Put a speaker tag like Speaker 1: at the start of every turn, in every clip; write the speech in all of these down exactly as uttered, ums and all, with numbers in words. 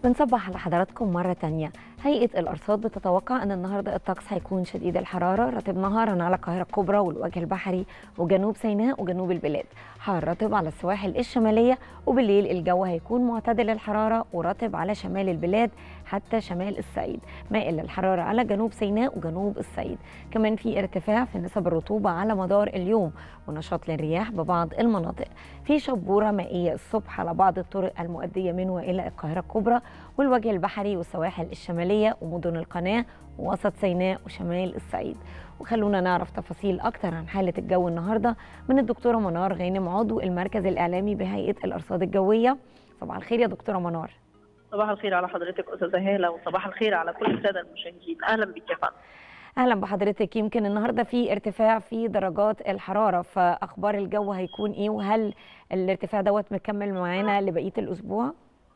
Speaker 1: بنصبح على حضراتكم مرة تانية. هيئة الأرصاد بتتوقع أن النهاردة الطقس هيكون شديد الحرارة، رطب نهارا على القاهرة الكبرى والوجه البحري وجنوب سيناء وجنوب البلاد، حار رطب على السواحل الشمالية، وبالليل الجو هيكون معتدل الحرارة ورطب على شمال البلاد حتى شمال الصعيد، مائل للحرارة على جنوب سيناء وجنوب الصعيد. كمان في ارتفاع في نسب الرطوبة على مدار اليوم ونشاط للرياح ببعض المناطق. في شبورة مائية الصبح على بعض الطرق المؤدية من وإلى القاهرة الكبرى والوجه البحري والسواحل الشمالية ومدن القناة ووسط سيناء وشمال الصعيد. وخلونا نعرف تفاصيل أكتر عن حالة الجو النهاردة من الدكتورة منار غانم، عضو المركز الإعلامي بهيئة الأرصاد الجوية. صباح الخير يا دكتورة منار.
Speaker 2: صباح الخير على حضرتك أستاذة هالة، وصباح الخير على كل السادة المشاهدين. أهلا بك يا فندم.
Speaker 1: أهلا بحضرتك. يمكن النهاردة في ارتفاع في درجات الحرارة، فأخبار الجو هيكون إيه؟ وهل الارتفاع دوت مكمل معانا لبقية الأسبوع؟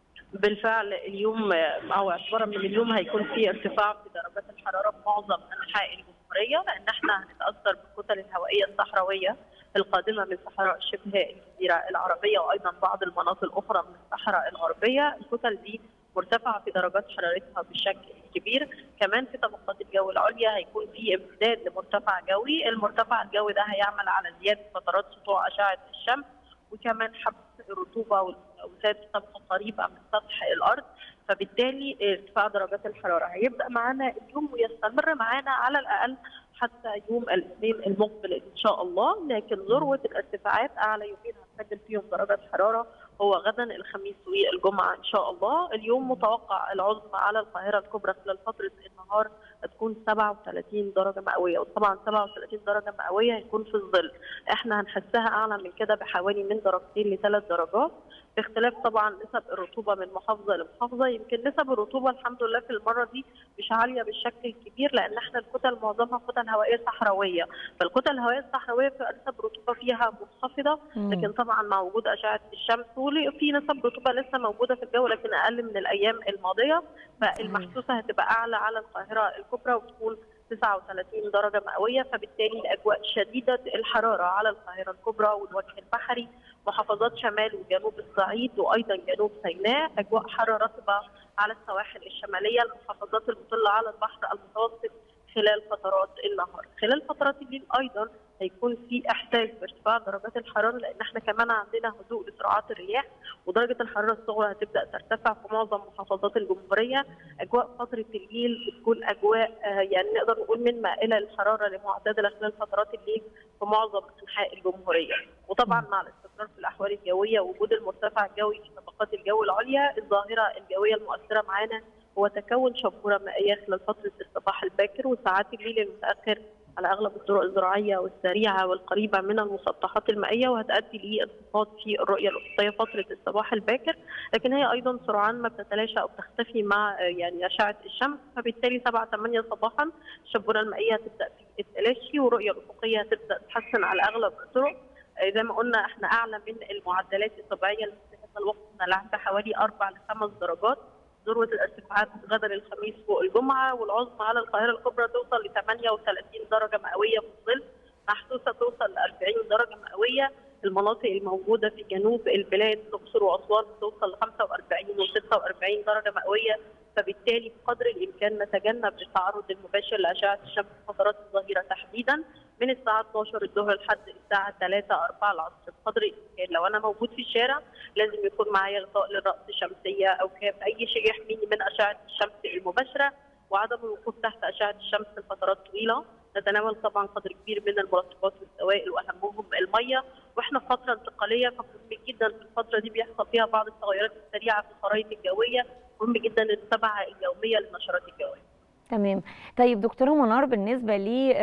Speaker 2: بالفعل اليوم او اعتبارا من اليوم هيكون في ارتفاع في درجات الحراره في معظم انحاء الجمهوريه، لان احنا هنتاثر بالكتل الهوائيه الصحراويه القادمه من صحراء شبه الجزيره العربيه وايضا بعض المناطق الاخرى من الصحراء الغربيه. الكتل دي مرتفعه في درجات حرارتها بشكل كبير. كمان في طبقات الجو العليا هيكون في امتداد لمرتفع جوي، المرتفع الجوي ده هيعمل على زياده فترات سطوع اشعه الشمس وكمان حبس الرطوبه والأوساد في طبقه قريبه من سطح الارض، فبالتالي ارتفاع درجات الحراره هيبدا معانا اليوم ويستمر معانا على الاقل حتى يوم الاثنين المقبل ان شاء الله. لكن ذروه الارتفاعات اعلى يومين هنسجل فيهم درجات حراره هو غدا الخميس والجمعه ان شاء الله. اليوم متوقع العظمى على القاهره الكبرى خلال فتره النهار هتكون سبعة وثلاثين درجه مئويه، وطبعا سبعة وثلاثين درجه مئويه هيكون في الظل، احنا هنحسها اعلى من كده بحوالي من درجتين لثلاث درجات، باختلاف طبعا نسب الرطوبه من محافظه لمحافظه. يمكن نسب الرطوبه الحمد لله في المره دي مش عاليه بالشكل الكبير، لان احنا الكتل معظمها كتل هوائيه صحراويه، فالكتل الهوائيه الصحراويه في نسب الرطوبه فيها منخفضه، لكن طبعا مع وجود اشعه الشمس في نسب رطوبه لسه موجوده في الجو لكن اقل من الايام الماضيه، فالمحسوسه هتبقى اعلى على القاهره الكبرى وتكون تسعة وثلاثين درجه مئويه، فبالتالي الاجواء شديده الحراره على القاهره الكبرى والوجه البحري، محافظات شمال وجنوب الصعيد وايضا جنوب سيناء، اجواء حاره رطبه على السواحل الشماليه، المحافظات المطله على البحر المتوسط خلال فترات النهار. خلال فترات الليل ايضا هيكون في احساس بارتفاع درجات الحراره، لان احنا كمان عندنا هدوء لسرعات الرياح ودرجه الحراره الصغرى هتبدا ترتفع في معظم محافظات الجمهوريه. اجواء فتره الليل بتكون اجواء يعني نقدر نقول من مائله للحراره لمعتدله خلال فترات الليل في معظم انحاء الجمهوريه. وطبعا مع الاستقرار في الاحوال الجويه ووجود المرتفع الجوي في طبقات الجو العليا، الظاهره الجويه المؤثره معانا هو تكون شبوره مائيه خلال فتره الصباح الباكر وساعات الليل المتاخر على اغلب الطرق الزراعيه والسريعه والقريبه من المسطحات المائيه، وهتؤدي لانخفاض في الرؤيه الافقيه فتره الصباح الباكر، لكن هي ايضا سرعان ما بتتلاشى او بتختفي مع يعني اشعه الشمس، فبالتالي سبعة ثمانية صباحا الشبوره المائيه هتبدا في التلاشي والرؤيه الافقيه هتبدا تتحسن على اغلب الطرق. زي ما قلنا احنا اعلى من المعدلات الطبيعيه اللي في هذا الوقت نلعبها حوالي اربع لخمس درجات. ذروه الارتفاعات غدا الخميس فوق الجمعه، والعظمى على القاهره الكبرى توصل ل ثمانية وثلاثين درجه مئويه في الظل، محسوسه توصل ل أربعين درجه مئويه. المناطق الموجوده في جنوب البلاد الاقصر واسوان توصل ل خمسة وأربعين وستة وأربعين درجه مئويه، فبالتالي بقدر الامكان نتجنب التعرض المباشر لاشعه الشمس في فترات الظهيره تحديدا من الساعه اثناشر الظهر لحد الساعه ثلاثة أربعة العصر بقدر الامكان. لو انا موجود في الشارع لازم يكون معايا غطاء للراس، شمسيه او كاب، اي شيء يحميني من اشعه الشمس المباشره، وعدم الوقوف تحت اشعه الشمس لفترات طويله. نتناول طبعا قدر كبير من المرطبات والسوائل واهمهم الميه، واحنا في فتره انتقاليه فمهم جدا في الفتره دي بيحصل فيها بعض التغيرات السريعه في الخرائط الجويه، مهم جدا المتابعه اليوميه للنشرات الجويه.
Speaker 1: تمام. طيب دكتوره منار، بالنسبه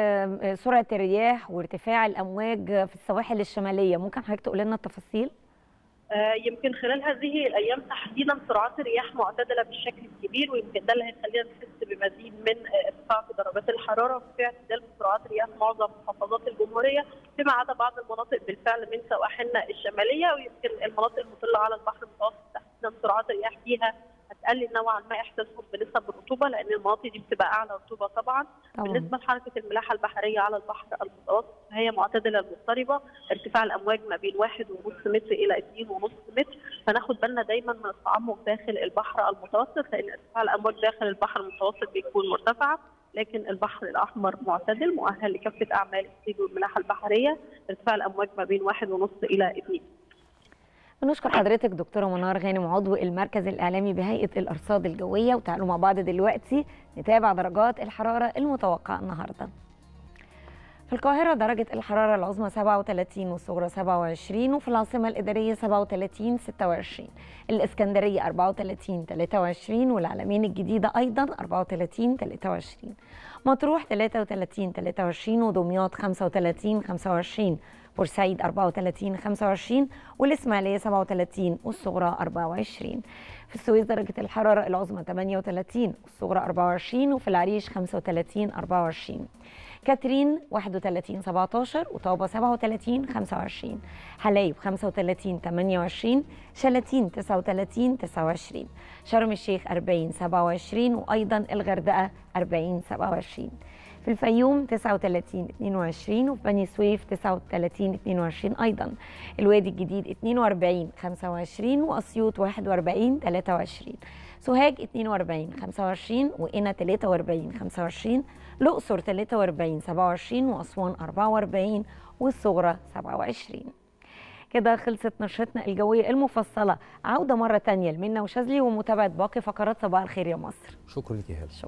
Speaker 1: لسرعه الرياح وارتفاع الامواج في السواحل الشماليه، ممكن حضرتك تقول لنا التفاصيل؟
Speaker 2: يمكن خلال هذه الايام تحديدا سرعات الرياح معتدله بالشكل الكبير، ويمكن ده اللي هيخلينا نحس بمزيد من ارتفاع في درجات الحراره وفي اعتدال في سرعات الرياح في معظم محافظات الجمهوريه، فيما عدا بعض المناطق بالفعل من سواحلنا الشماليه، ويمكن المناطق المطله على البحر المتوسط تحديدا سرعات الرياح فيها هتقلل نوعا ما احساسهم بنسب الرطوبه، لان المناطق دي بتبقى اعلى رطوبه طبعا. طبعا. بالنسبه لحركه الملاحه البحريه على البحر المتوسط فهي معتدله مضطربه، ارتفاع الامواج ما بين واحد ونص متر الى اثنين ونص متر، فناخد بالنا دايما من التعمق داخل البحر المتوسط، لان ارتفاع الامواج داخل البحر المتوسط بيكون مرتفعه، لكن البحر الاحمر معتدل مؤهل لكافه اعمال الصيد والملاحه البحريه. ارتفاع الامواج ما بين واحد ونص الى اثنين.
Speaker 1: بنشكر حضرتك دكتوره منار غانم عضو المركز الاعلامي بهيئه الارصاد الجويه، وتعالوا مع بعض دلوقتي نتابع درجات الحراره المتوقعه النهارده. في القاهرة درجة الحرارة العظمى سبعة وثلاثين والصغرى سبعة وعشرين، وفي العاصمة الإدارية سبعة وثلاثين ستة وعشرين، الإسكندرية أربعة وثلاثين ثلاثة وعشرين، والعلمين الجديدة أيضا أربعة وثلاثين ثلاثة وعشرين، مطروح ثلاثة وثلاثين ثلاثة وعشرين، ودمياط خمسة وثلاثين خمسة وعشرين، بورسعيد أربعة وثلاثين خمسة وعشرين، والإسماعيلية سبعة وثلاثين والصغرى أربعة وعشرين. في السويس درجة الحرارة العظمى ثمانية وثلاثين والصغرى أربعة وعشرين، وفي العريش خمسة وثلاثين أربعة وعشرين، كاترين واحد وثلاثين سبعة عشر، وطابة سبعة وثلاثين خمسة وعشرين، حلايب خمسة وثلاثين ثمانية وعشرين، شلاتين تسعة وثلاثين تسعة وعشرين، شرم الشيخ أربعين سبعة وعشرين، وأيضا الغردقة أربعين سبعة وعشرين. في الفيوم تسعة وثلاثين اثنين وعشرين، وفي بني سويف تسعة وثلاثين اثنين وعشرين أيضا، الوادي الجديد اثنين وأربعين خمسة وعشرين، وأسيوط واحد وأربعين ثلاثة وعشرين، سوهاج اثنين وأربعين خمسة وعشرين، وقنا ثلاثة وأربعين خمسة وعشرين، الأقصر ثلاثة وأربعين سبعة وعشرين، وأسوان أربعة وأربعين والصغرى سبعة وعشرين. كده خلصت نشرتنا الجوية المفصلة. عودة مرة تانية لمنى وشاذلي ومتابعة باقي فقرات صباح الخير يا مصر.
Speaker 3: شكرا لك يا هلا.